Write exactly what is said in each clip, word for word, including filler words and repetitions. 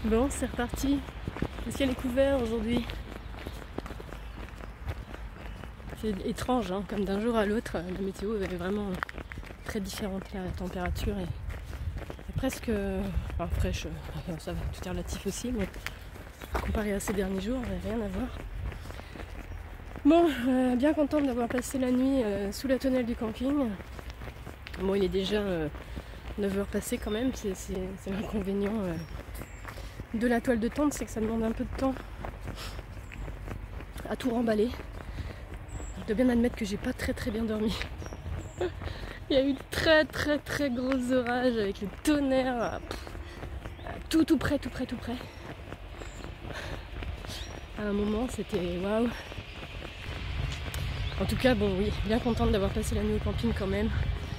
Bon, c'est reparti. Le ciel est couvert aujourd'hui. C'est étrange, hein, comme d'un jour à l'autre, la météo est vraiment très différente. La température est, est presque enfin, fraîche. Ça va, tout est relatif aussi, mais comparé à ces derniers jours, il n'y a rien à voir. Bon, euh, bien contente d'avoir passé la nuit euh, sous la tonnelle du camping. Bon, il est déjà euh, neuf heures passées quand même, c'est, c'est, c'est l'inconvénient euh, de la toile de tente, c'est que ça demande un peu de temps à tout remballer. Je dois bien admettre que j'ai pas très très bien dormi. Il y a eu de très très très gros orages avec le tonnerre, pff, tout tout près, tout près, tout près. À un moment, c'était waouh. En tout cas, bon oui, bien contente d'avoir passé la nuit au camping quand même.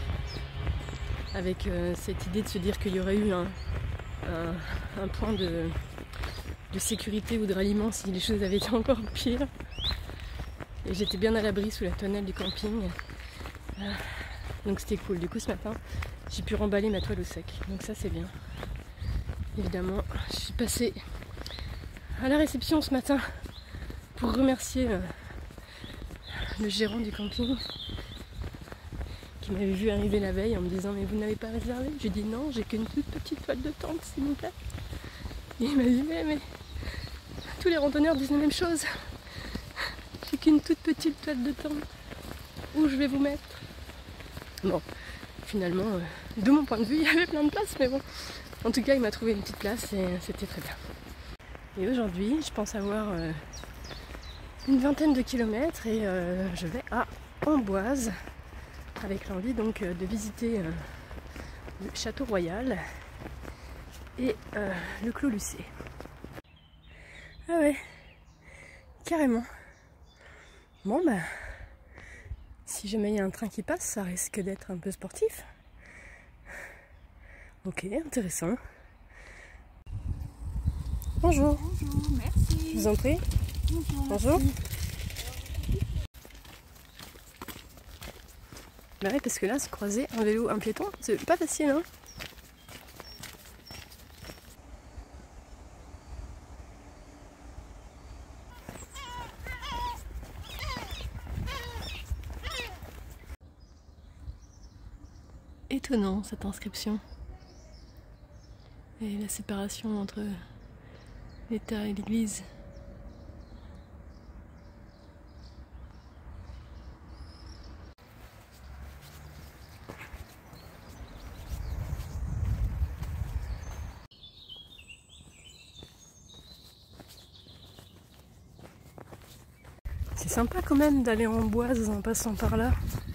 Avec euh, cette idée de se dire qu'il y aurait eu un, un, un point de, de sécurité ou de ralliement si les choses avaient été encore pires. Et j'étais bien à l'abri sous la tonnelle du camping. Euh, donc c'était cool. Du coup ce matin, j'ai pu remballer ma toile au sec. Donc ça c'est bien. Évidemment, je suis passée à la réception ce matin pour remercier euh, le gérant du camping qui m'avait vu arriver la veille en me disant mais vous n'avez pas réservé? J'ai dit non, j'ai qu'une toute petite toile de tente s'il vous plaît. Et il m'a dit mais, mais tous les randonneurs disent la même chose. J'ai qu'une toute petite toile de tente. Où je vais vous mettre? Bon, finalement, euh, de mon point de vue, il y avait plein de places, mais bon. En tout cas, il m'a trouvé une petite place et c'était très bien. Et aujourd'hui, je pense avoir euh, une vingtaine de kilomètres et euh, je vais à Amboise avec l'envie donc euh, de visiter euh, le Château Royal et euh, le Clos Lucé. Ah ouais, carrément. Bon bah, si jamais il y a un train qui passe, ça risque d'être un peu sportif. Ok, intéressant. Bonjour. Bonjour, merci. Je vous en prie. Bonjour. Bonjour. Bah ouais, parce que là, se croiser un vélo, un piéton, c'est pas facile, hein. Étonnant cette inscription. Et la séparation entre l'État et l'Église. C'est sympa quand même d'aller en Amboise en passant par là.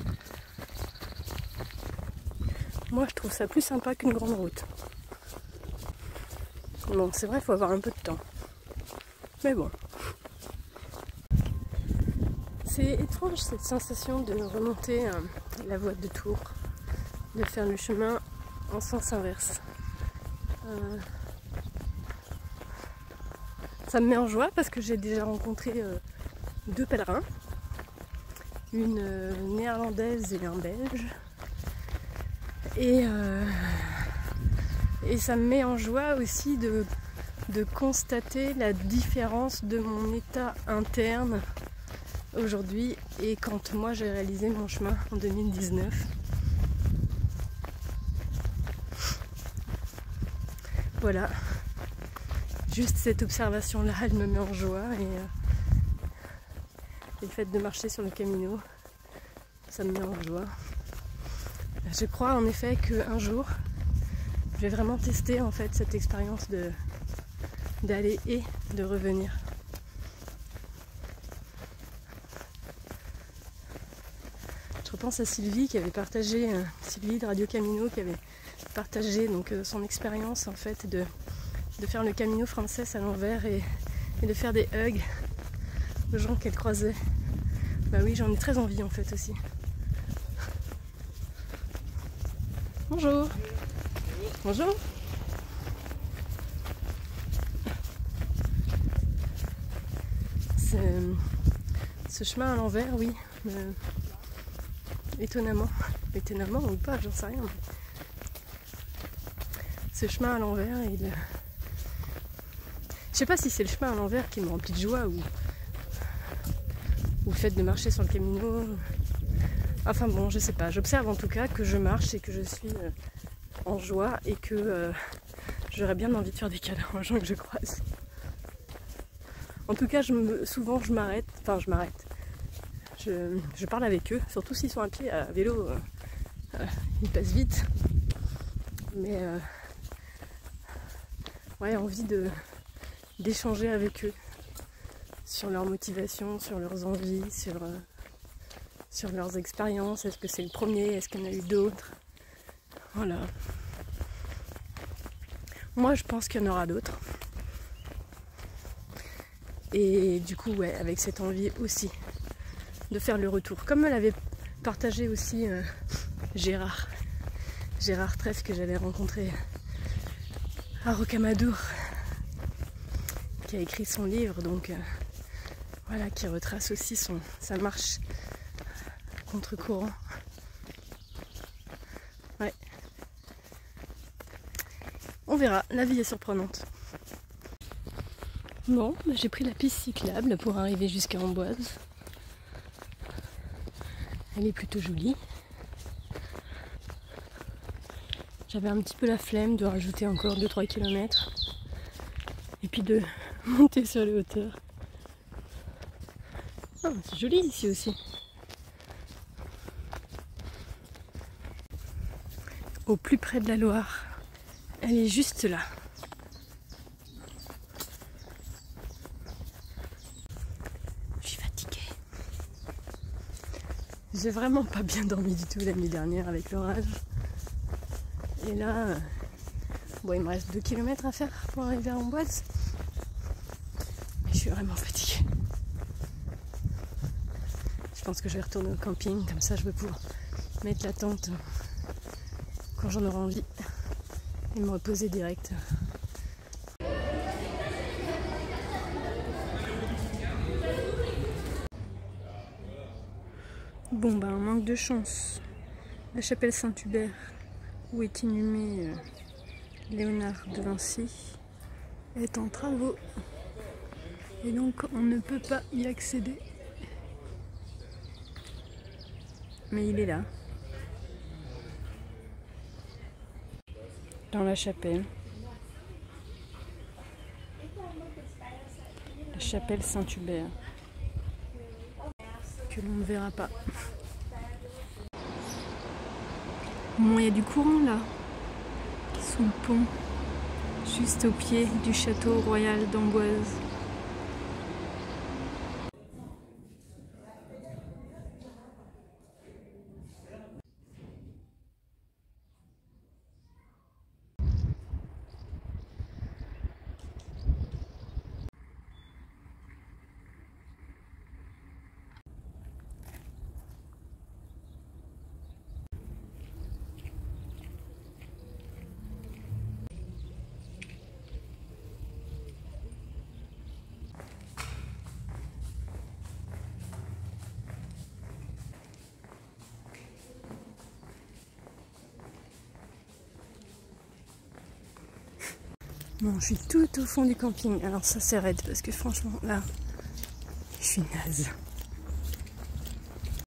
Moi je trouve ça plus sympa qu'une grande route. Bon, c'est vrai, il faut avoir un peu de temps. Mais bon. C'est étrange cette sensation de remonter euh, la voie de Tours, de faire le chemin en sens inverse. Euh, ça me met en joie parce que j'ai déjà rencontré euh, deux pèlerins, une euh, néerlandaise et un belge. Et, euh, et ça me met en joie aussi de, de constater la différence de mon état interne aujourd'hui et quand moi j'ai réalisé mon chemin en deux mille dix-neuf. Voilà, juste cette observation là elle me met en joie et, euh, et le fait de marcher sur le Camino ça me met en joie. Je crois en effet qu'un jour je vais vraiment tester en fait cette expérience de d'aller et de revenir. Je repense à Sylvie qui avait partagé, euh, Sylvie de Radio Camino qui avait partagé donc euh, son expérience en fait de, de faire le Camino Frances à l'envers et, et de faire des hugs aux gens qu'elle croisait. Bah oui, j'en ai très envie en fait aussi. Bonjour. Bonjour. Ce chemin à l'envers, oui, euh, étonnamment, étonnamment ou pas, j'en sais rien. Mais ce chemin à l'envers, il, Je sais pas si c'est le chemin à l'envers qui me remplit de joie ou, ou le fait de marcher sur le Camino. Enfin bon, je sais pas. J'observe en tout cas que je marche et que je suis euh, en joie et que euh, j'aurais bien envie de faire des câlins aux gens que je croise. En tout cas, je me, souvent je m'arrête, enfin je m'arrête. Je, je parle avec eux, surtout s'ils sont à pied, à vélo, euh, euh, ils passent vite. Mais euh, ouais, envie de d'échanger avec eux sur leur motivation, sur leurs envies, sur, euh, sur leurs expériences. Est-ce que c'est le premier? Est-ce qu'il y en a eu d'autres? Voilà. Moi, je pense qu'il y en aura d'autres. Et du coup, ouais, avec cette envie aussi de faire le retour. Comme me l'avait partagé aussi euh, Gérard. Gérard Treff que j'avais rencontré à Rocamadour, qui a écrit son livre, donc euh, voilà, qui retrace aussi son, sa marche contre-courant. Ouais. On verra, la vie est surprenante. Bon, bah j'ai pris la piste cyclable pour arriver jusqu'à Amboise. Elle est plutôt jolie. J'avais un petit peu la flemme de rajouter encore deux trois kilomètres et puis de monter sur les hauteurs. Oh, c'est joli ici aussi. Au plus près de la Loire. Elle est juste là. Je suis fatiguée. J'ai vraiment pas bien dormi du tout la nuit dernière avec l'orage. Et là, euh, bon, il me reste deux kilomètres à faire pour arriver à Amboise. Mais je suis vraiment fatiguée. Je pense que je vais retourner au camping, comme ça je vais pouvoir mettre la tente quand j'en aurai envie et me reposer direct. Bon, bah, un manque de chance. La chapelle Saint-Hubert, où est inhumé euh, Léonard de Vinci, est en travaux. Et donc on ne peut pas y accéder. Mais il est là. Dans la chapelle. La chapelle Saint-Hubert. Que l'on ne verra pas. Bon, il y a du courant là, sous le pont, juste au pied du château royal d'Amboise. Bon, je suis tout au fond du camping. Alors ça c'est raide parce que franchement là, je suis naze.